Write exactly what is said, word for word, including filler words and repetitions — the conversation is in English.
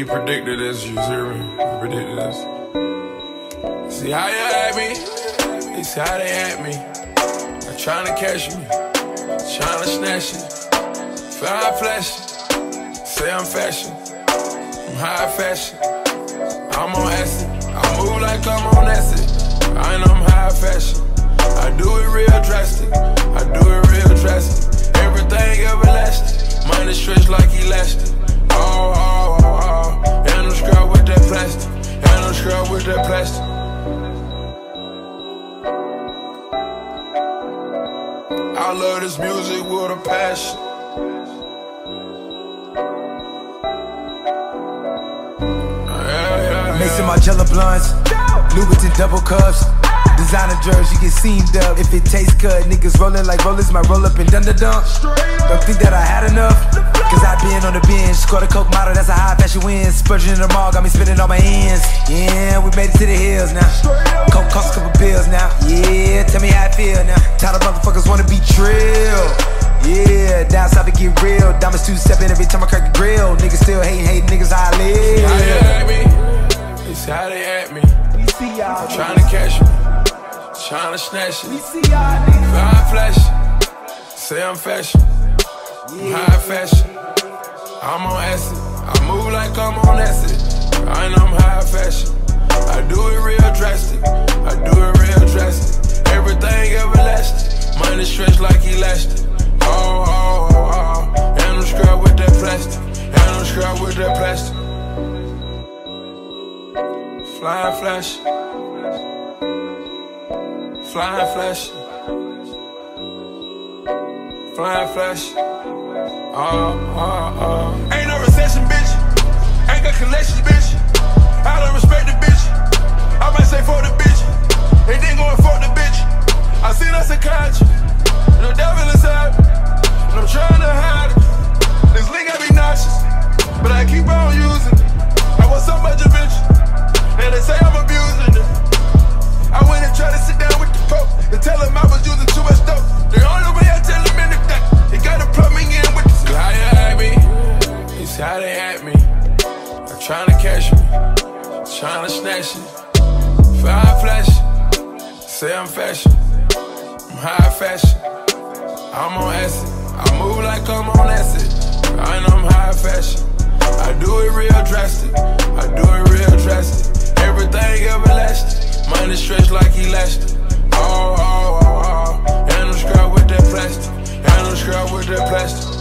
we predicted this, you hear me? We predicted this. See how you at me? They see how they at me. They're trying to catch me, trying to snatch it. Fly flash, say I'm fashion. I'm high fashion. I'm on acid. I move like I'm on acid. I know I'm high fashion. I do it real drastic. I do it real drastic. Everything everlasting. Money stretch like elastic. Oh, oh, oh, oh. And I'm scrub with that plastic. And I'm scrub with that plastic. I love this music with a passion. Mixing my jello blunts, Louboutin double cups. Designer drugs, you get seamed up. If it tastes good, niggas rolling like rollers, might roll up and dun da dunk. Don't think that I had enough, cause I been on the bench. Scored a coke model, that's a high fashion win. Spurging in the mall, got me spinning all my ends. Yeah, we made it to the hills now. Coke cost a couple bills now. Yeah, tell me how I feel now. Tired of motherfuckers wanna be trill. Yeah, down south we get real. Diamonds two-stepping every time I crack the grill. Niggas still hating, hating niggas how I live. How you at me? It's how they at me. I'm trying to catch me, trying to snatch it. Fly flash, say I'm fashion. I'm high fashion. I'm on acid. I move like I'm on acid. I know I'm high fashion. I do it real drastic. I do it real drastic. Everything everlasting. Money stretch like elastic. Oh, oh, oh, oh. And I'm scrub with that plastic. And I'm scrub with that plastic. Flying flash, flying flash, flying flash. Oh, oh, oh. Ain't no recession, bitch. Ain't got collections, bitch. I don't respect the bitch. I might say fuck the bitch, and then go and fuck the bitch. I seen us in country, the devil inside me, and I'm trying to hide it. This link got me nauseous, but I keep on using it. I want so much of bitch. And they say I'm abusing it. I went and tried to sit down with the Pope and tell him I was using too much dope. The only way I tell him in the day, they gotta plug me in with the see how you at me? It's how they at me. They're trying to catch me, trying to snatch it. Fly flash, say I'm fashion. I'm high fashion. I'm on acid. I move like I'm on acid. I know I'm high fashion. I do it real drastic. I do it real drastic. Everything everlasting. Money stretch like elastic. Oh, oh, oh, oh. And I'm scrub with that plastic. And I'm scrub with that plastic.